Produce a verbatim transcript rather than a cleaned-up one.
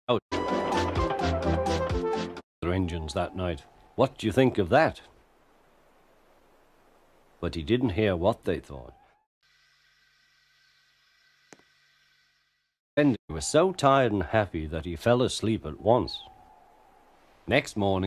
out their engines that night. What do you think of that? But he didn't hear what they thought. And he was so tired and happy that he fell asleep at once. Next morning,